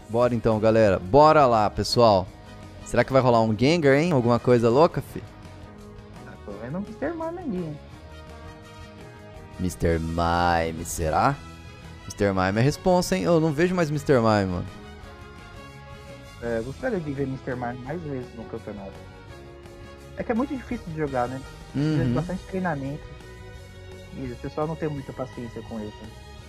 Bora então, galera. Bora lá, pessoal. Será que vai rolar um Gengar, hein? Alguma coisa louca, fi? Tô vendo o Mr. Mime ali, hein? Mr. Mime, será? Mr. Mime é responsa, hein? Eu não vejo mais Mr. Mime, mano. Eu gostaria de ver Mr. Mime mais vezes no campeonato. É que é muito difícil de jogar, né? Precisa de bastante treinamento. E o pessoal não tem muita paciência com ele.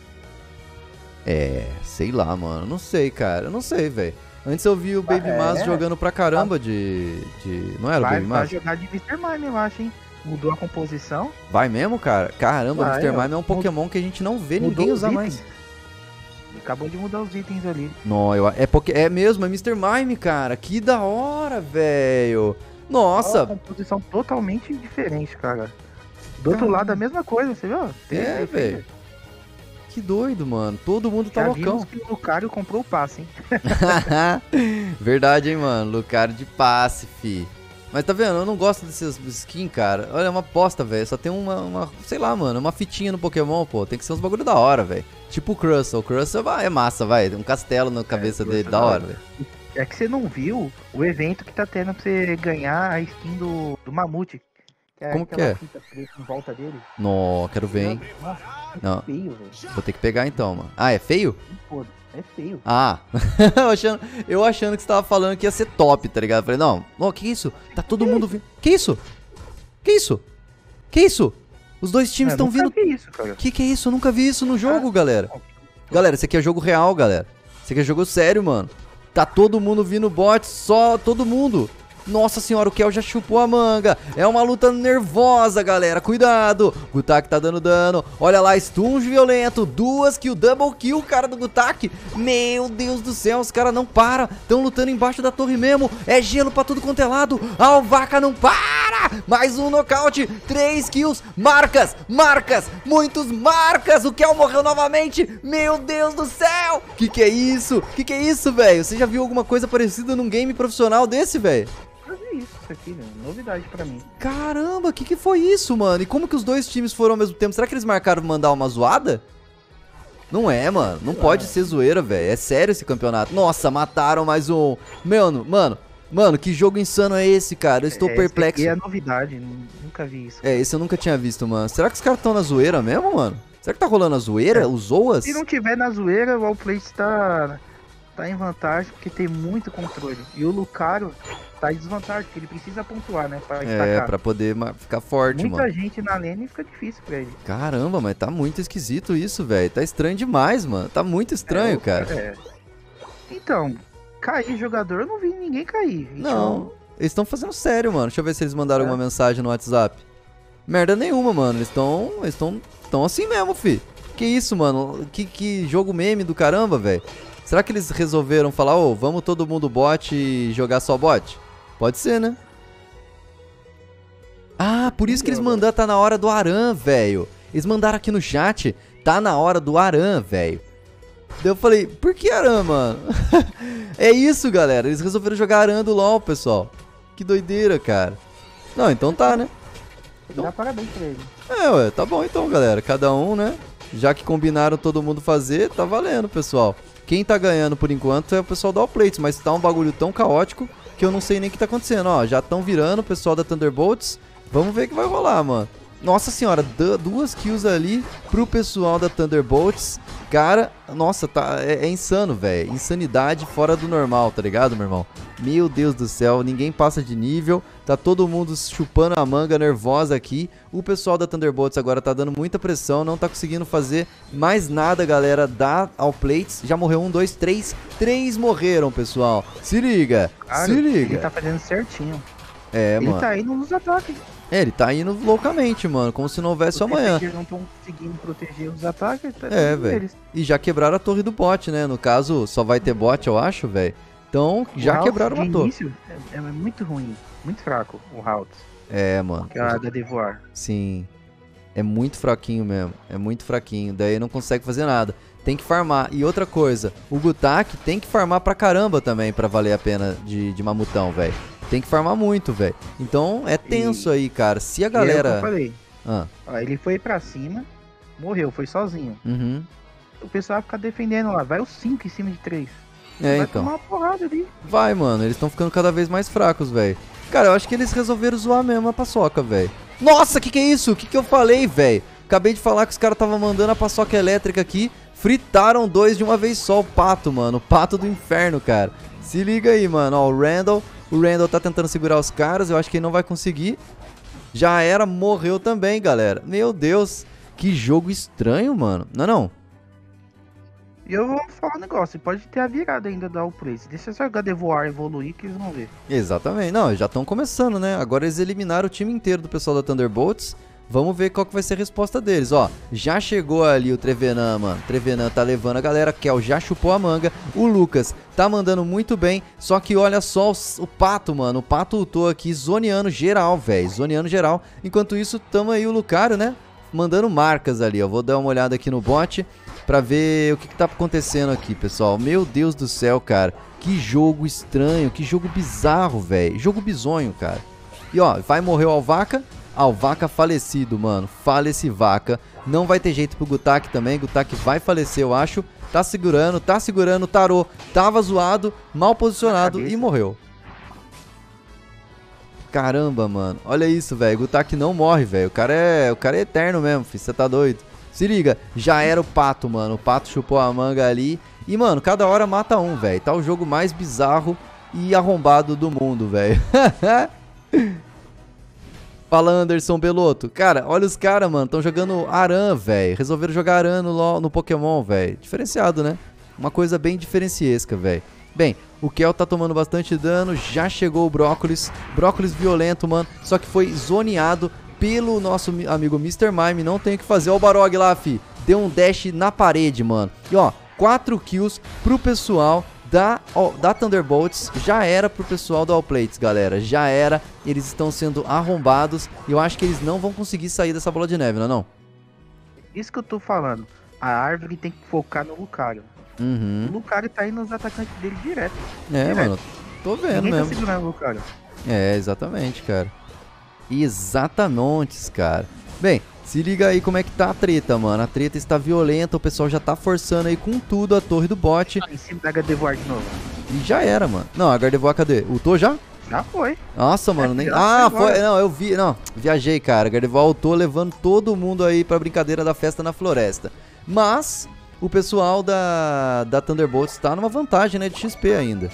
É, sei lá, mano. Não sei, cara. Eu não sei, velho. Antes eu vi o Baby Mas jogando pra caramba de... Não era o Baby Mas? Vai jogar de Mr. Mime, eu acho, hein? Mudou a composição. Vai mesmo, cara? Caramba, o Mr. Mime é um Pokémon que a gente não vê ninguém usar mais. Acabou de mudar os itens ali. Não, é mesmo, é Mr. Mime, cara. Que da hora, velho. Nossa. Uma composição totalmente diferente, cara. Do outro lado a mesma coisa, você viu? É, velho. Que doido, mano. Todo mundo tá loucão. Vimos que o Lucario comprou o passe, hein? Verdade, hein, mano. Lucario de passe, fi. Mas tá vendo? Eu não gosto desses skins, cara. Olha, é uma bosta, velho. Só tem uma, sei lá, mano, uma fitinha no Pokémon, pô. Tem que ser uns bagulho da hora, velho. Tipo o Crustle. O Crustle é massa, vai. Um castelo na cabeça dele, da hora, velho. É que você não viu o evento que tá tendo pra você ganhar a skin do Mamute. Como que é? Em volta dele. Não, quero ver, hein. Nossa, não. Feio, velho. Vou ter que pegar então, mano. Ah, é feio? É feio. Ah, eu achando que você tava falando que ia ser top, tá ligado? Falei, não, que isso? Tá todo mundo vindo. Que isso? Que isso? Que isso? Os dois times estão vindo. Que isso, cara? Que é isso? Eu nunca vi isso no jogo, galera. Galera, esse aqui é jogo real, galera. Esse aqui é jogo sério, mano. Tá todo mundo vindo bot, só todo mundo. Nossa senhora, o Kel já chupou a manga. É uma luta nervosa, galera. Cuidado. Gutak tá dando dano. Olha lá, stun violento. 2 kills, double kill, cara do Gutak. Meu Deus do céu, os caras não param. Estão lutando embaixo da torre mesmo. É gelo pra tudo quanto é lado. A Alvaca não para. Mais um nocaute. 3 kills. Marcas, muitos marcas. O Kel morreu novamente. Meu Deus do céu. Que é isso? Que é isso, velho? Você já viu alguma coisa parecida num game profissional desse, velho? Isso aqui, né? Novidade pra mim. Caramba, que foi isso, mano? E como que os dois times foram ao mesmo tempo? Será que eles marcaram mandar uma zoada? Não é, mano. Não pode ser zoeira, velho. É sério esse campeonato. Nossa, mataram mais um. Mano, que jogo insano é esse, cara? Eu estou perplexo. Esse aqui é novidade, nunca vi isso. É, esse eu nunca tinha visto, mano. Será que os caras estão na zoeira mesmo, mano? Será que tá rolando a zoeira? Os Zoas? Se não tiver na zoeira, o Allplate tá em vantagem porque tem muito controle. E o Lucario tá em desvantagem, porque ele precisa pontuar, né? Pra destacar. É, pra poder ficar forte, mano. Muita gente na lane fica difícil pra ele. Caramba, mas tá muito esquisito isso, velho. Tá estranho demais, mano. Tá muito estranho, cara. Então, cair jogador, eu não vi ninguém cair. Não, eles estão fazendo sério, mano. Deixa eu ver se eles mandaram alguma mensagem no WhatsApp. Merda nenhuma, mano. Eles estão assim mesmo, fi. Que isso, mano? Que jogo meme do caramba, velho. Será que eles resolveram falar, vamos todo mundo bot e jogar só bot? Pode ser, né? Ah, por isso que eles mandaram, tá na hora do Aran, velho. Eles mandaram aqui no chat, tá na hora do Aran, velho. Daí eu falei, por que Aran, mano? É isso, galera. Eles resolveram jogar Aran do LoL, pessoal. Que doideira, cara. Não, então tá, né? Então, dá parabéns pra ele. Ué, tá bom então, galera. Cada um, né? Já que combinaram todo mundo fazer, tá valendo, pessoal. Quem tá ganhando por enquanto é o pessoal da Allplates, mas tá um bagulho tão caótico que eu não sei nem o que tá acontecendo. Ó, já estão virando o pessoal da Thunderbolts. Vamos ver o que vai rolar, mano. Nossa senhora, 2 kills ali pro pessoal da Thunderbolts. Cara, nossa, é insano, velho. Insanidade fora do normal, tá ligado, meu irmão? Meu Deus do céu, ninguém passa de nível. Tá todo mundo chupando a manga nervosa aqui. O pessoal da Thunderbolts agora tá dando muita pressão. Não tá conseguindo fazer mais nada, galera, da Allplates. Já morreu 1, 2, 3. 3 morreram, pessoal. Se liga, se liga. Ele tá fazendo certinho. Mano. Ele tá indo nos ataques. Ele tá indo loucamente, mano, como se não houvesse amanhã. Eles não estão conseguindo proteger os ataques, tá velho. E já quebraram a torre do bot, né? No caso, só vai ter bot, eu acho, velho. Então, já quebraram uma torre. É muito ruim, muito fraco o Halt. Mano. Que é a da Devoar. Sim. É muito fraquinho mesmo. É muito fraquinho. Daí não consegue fazer nada. Tem que farmar. E outra coisa, o Gutak tem que farmar pra caramba também pra valer a pena de mamutão, velho. Tem que farmar muito, velho. Então é tenso aí, cara. Se a galera... Eu falei. Ele foi pra cima, morreu, foi sozinho. Uhum. O pessoal vai ficar defendendo lá. Vai os 5 em cima de 3. É, vai então. tomar uma porrada ali. Vai, mano. Eles estão ficando cada vez mais fracos, velho. Cara, eu acho que eles resolveram zoar mesmo a paçoca, velho. Nossa, que é isso? Que eu falei, velho? Acabei de falar que os caras estavam mandando a paçoca elétrica aqui. Fritaram 2 de uma vez só. O pato, mano. O pato do inferno, cara. Se liga aí, mano. Ó, o Randall. O Randall tá tentando segurar os caras. Eu acho que ele não vai conseguir. Já era. Morreu também, galera. Meu Deus. Que jogo estranho, mano. Não, não. E eu vou falar um negócio, pode ter a virada ainda da Allplace. Deixa só o God of War evoluir que eles vão ver. Exatamente. Não, já estão começando, né? Agora eles eliminaram o time inteiro do pessoal da Thunderbolts. Vamos ver qual que vai ser a resposta deles. Ó, já chegou ali o Trevenant, mano. Trevenant tá levando a galera. Kel já chupou a manga. O Lucas tá mandando muito bem. Só que olha só o Pato, mano. O Pato lutou aqui zoneando geral, velho. Zoneando geral. Enquanto isso, tamo aí o Lucario, né? Mandando marcas ali, ó. Vou dar uma olhada aqui no bot pra ver o que tá acontecendo aqui, pessoal. Meu Deus do céu, cara. Que jogo estranho, que jogo bizarro, velho. Jogo bizonho, cara. E ó, vai morrer o Alvaca. Alvaca falecido, mano. Falece vaca. Não vai ter jeito pro Gutak também. Gutak vai falecer, eu acho. Tá segurando. O Tarô tava zoado, mal posicionado e morreu. Caramba, mano. Olha isso, velho. Gutak não morre, velho. O cara é eterno mesmo, filho. Você tá doido? Se liga, já era o Pato, mano. O Pato chupou a manga ali. E, mano, cada hora mata um, velho. Tá o jogo mais bizarro e arrombado do mundo, velho. Fala, Anderson Belotto. Cara, olha os caras, mano. Estão jogando Aran, velho. Resolveram jogar Aran no Pokémon, velho. Diferenciado, né? Uma coisa bem diferenciesca, velho. Bem, o Kel tá tomando bastante dano. Já chegou o Brócolis. Brócolis violento, mano. Só que foi zoneado pelo nosso amigo Mr. Mime. Não tem o que fazer. Ó o Barog lá, fi. Deu um dash na parede, mano. E ó, 4 kills pro pessoal da Thunderbolts. Já era pro pessoal do Allplates, galera. Já era. Eles estão sendo arrombados. E eu acho que eles não vão conseguir sair dessa bola de neve, não é não? Isso que eu tô falando. A árvore tem que focar no Lucario. O Lucario tá indo nos atacantes dele direto. É, mano. Tô vendo Ninguém mesmo. tá segurando o Lucario. É, exatamente, cara. Exatamente, cara. Bem, se liga aí como é que tá a treta, mano. A treta está violenta, o pessoal já tá forçando aí com tudo a torre do bot. Em cima da Gardevoir de novo. E já era, mano. Não, a Gardevoir cadê? Ultou já? Já foi. Nossa, mano, nem... Ah, foi... Não, eu vi... Não, viajei, cara. A Gardevoir ultou levando todo mundo aí pra brincadeira da festa na floresta. Mas o pessoal da Thunderbolts tá numa vantagem, né, de XP ainda.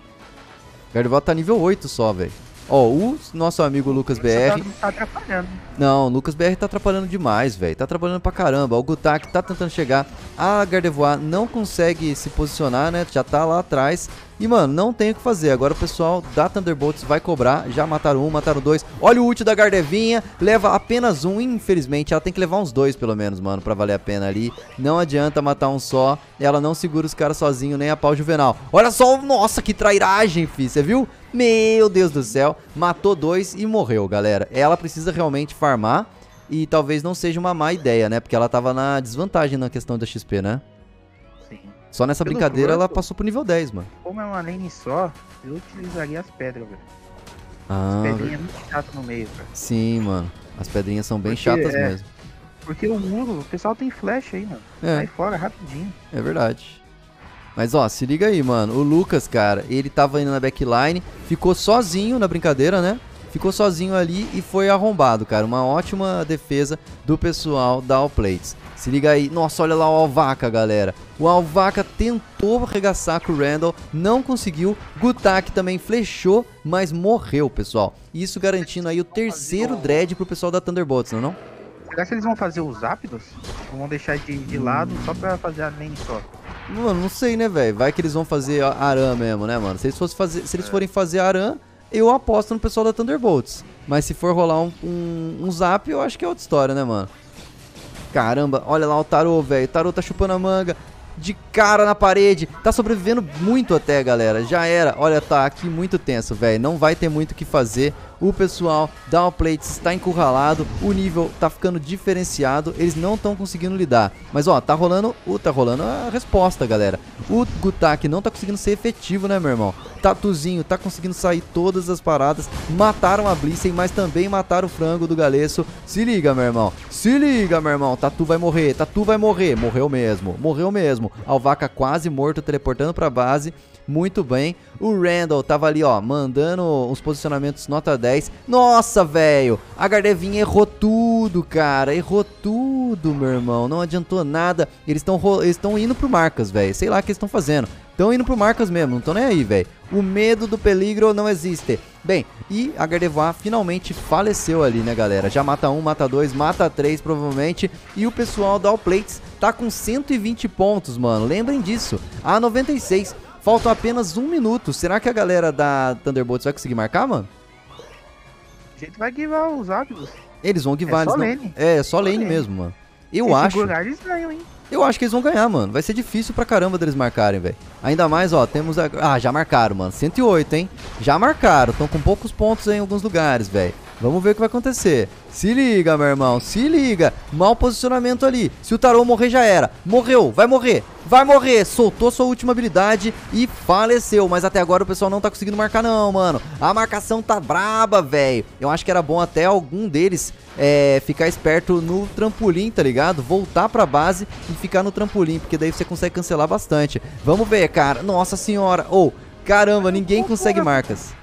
Gardevoir tá nível 8 só, velho. Ó, o nosso amigo Lucas BR... Tá atrapalhando. Não, o Lucas BR tá atrapalhando demais, velho. Tá atrapalhando pra caramba. O Gutak tá tentando chegar. A Gardevoir não consegue se posicionar, né? Já tá lá atrás. E, mano, não tem o que fazer. Agora o pessoal da Thunderbolts vai cobrar. Já mataram um, mataram dois. Olha o ult da Gardevinha. Leva apenas um, infelizmente. Ela tem que levar uns dois, pelo menos, mano, pra valer a pena ali. Não adianta matar um só. Ela não segura os caras sozinho, nem a pau juvenal. Olha só, nossa, que trairagem, fi. Você viu? Meu Deus do céu. Matou dois e morreu, galera. Ela precisa realmente farmar. E talvez não seja uma má ideia, né? Porque ela tava na desvantagem na questão da XP, né? Sim. Só nessa brincadeira ela passou pro nível 10, mano. Como é uma lane só, eu utilizaria as pedras, velho. Ah, As pedrinhas muito chatas no meio, cara. sim, mano. As pedrinhas são bem chatas mesmo. Porque o muro, o pessoal tem flash aí, mano. Sai fora rapidinho. É verdade. Mas ó, se liga aí, mano. O Lucas, cara, ele tava indo na backline, ficou sozinho na brincadeira, né? Ficou sozinho ali e foi arrombado, cara. Uma ótima defesa do pessoal da Allplates. Se liga aí. Nossa, olha lá o Alvaca, galera. O Alvaca tentou arregaçar com o Randall, não conseguiu. Gutak também flechou, mas morreu, pessoal. Isso garantindo aí o terceiro dread pro pessoal da Thunderbolts, não é não? Será que eles vão fazer os Zapdos? Ou vão deixar de lado só pra fazer a lane só? Mano, não sei, né, velho? Vai que eles vão fazer Aran mesmo, né, mano? Se eles forem fazer Aran, eu aposto no pessoal da Thunderbolts. Mas se for rolar um zap, eu acho que é outra história, né, mano? Caramba, olha lá o Tarô, velho. O Tarô tá chupando a manga de cara na parede. Tá sobrevivendo muito até, galera. Já era. Olha, tá aqui muito tenso, velho. Não vai ter muito o que fazer. o pessoal da Allplates está encurralado, o nível tá ficando diferenciado, eles não estão conseguindo lidar. Mas ó, tá rolando a resposta, galera. O Gutak não tá conseguindo ser efetivo, né, meu irmão? Tatuzinho tá conseguindo sair todas as paradas, mataram a Blissey, mas também mataram o frango do Galesso. Se liga, meu irmão, se liga, meu irmão, Tatu vai morrer, morreu mesmo. Alvaca quase morto, teleportando pra base. Muito bem, o Randall tava ali, ó, mandando uns posicionamentos nota 10. Nossa, velho, a Gardevinha errou tudo, cara, errou tudo, meu irmão, não adiantou nada. Eles estão indo pro Marcas, velho, sei lá o que eles estão fazendo. Estão indo pro Marcas mesmo, não tô nem aí, velho. O medo do peligro não existe. Bem, e a Gardevoir finalmente faleceu ali, né, galera? Já mata 1, mata 2, mata 3 provavelmente. E o pessoal da Allplates tá com 120 pontos, mano, lembrem disso. A 96. Faltam apenas 1 minuto. Será que a galera da Thunderbolts vai conseguir marcar, mano? A gente vai guivar os árbitros. Eles vão guivar. É só lane. É só lane mesmo, mano. Eu acho. Eles ganham, hein? Eu acho que eles vão ganhar, mano. Vai ser difícil pra caramba deles marcarem, velho. Ainda mais, ó, temos a... Ah, já marcaram, mano. 108, hein? Já marcaram. Estão com poucos pontos aí em alguns lugares, velho. Vamos ver o que vai acontecer. Se liga, meu irmão. Se liga. Mau posicionamento ali. Se o Tarô morrer, já era. Morreu. Vai morrer. Vai morrer. Soltou sua última habilidade e faleceu. Mas até agora o pessoal não tá conseguindo marcar, não, mano. A marcação tá braba, velho. Eu acho que era bom até algum deles ficar esperto no trampolim, tá ligado? Voltar pra base e ficar no trampolim, porque daí você consegue cancelar bastante. Vamos ver, cara. Nossa senhora. Caramba, ninguém consegue marcas.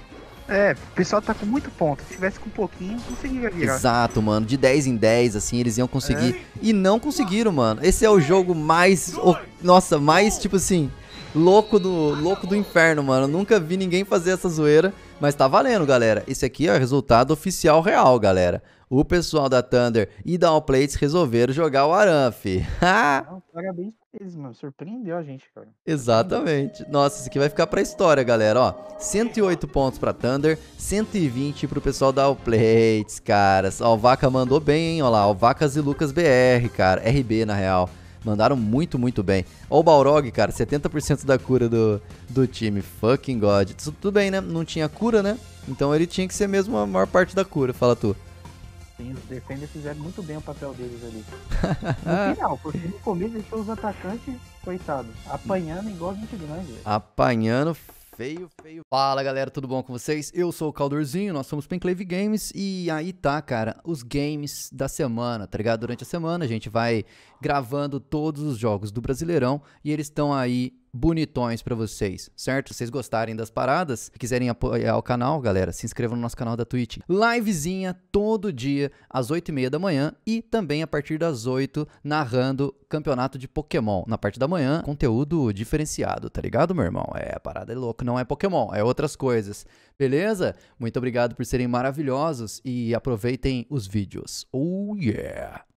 O pessoal tá com muito ponto. Se tivesse com um pouquinho, conseguiria virar. Exato, mano. De 10 em 10, assim, eles iam conseguir. E não conseguiram, mano. Esse é o jogo mais... Nossa, mais, tipo assim... Louco do inferno, mano. Nunca vi ninguém fazer essa zoeira. Mas tá valendo, galera. Esse aqui é o resultado oficial real, galera. O pessoal da Thunder e da Allplates resolveram jogar o Aranf. Parabéns pra eles, mano. Surpreendeu a gente, cara. Exatamente. Nossa, isso aqui vai ficar pra história, galera. Ó, 108 pontos pra Thunder, 120 pro pessoal da Allplates, caras. Ó, o Vaca mandou bem, hein? Ó lá, o Vacas e Lucas BR, cara. RB, na real. Mandaram muito, muito bem. Ó o Balrog, cara, 70% da cura do time. Fucking God. Tudo bem, né? Não tinha cura, né? Então ele tinha que ser mesmo a maior parte da cura. Fala tu. Sim, os defenders fizeram muito bem o papel deles ali. No final, porque no começo deixou os atacantes, coitados, apanhando igual gente grande. Véio. Apanhando feio. Fala, galera, tudo bom com vocês? Eu sou o Caldorzinho, nós somos Penclave Games e aí tá, cara, os games da semana, tá ligado? Durante a semana a gente vai gravando todos os jogos do Brasileirão e eles estão aí bonitões pra vocês, certo? Se vocês gostarem das paradas, quiserem apoiar o canal, galera, se inscrevam no nosso canal da Twitch. Livezinha todo dia, às 8h30 da manhã e também a partir das 8, narrando campeonato de Pokémon. Na parte da manhã, conteúdo diferenciado, tá ligado, meu irmão? A parada é louca, não é Pokémon, é outras coisas. Beleza? Muito obrigado por serem maravilhosos e aproveitem os vídeos. Oh yeah!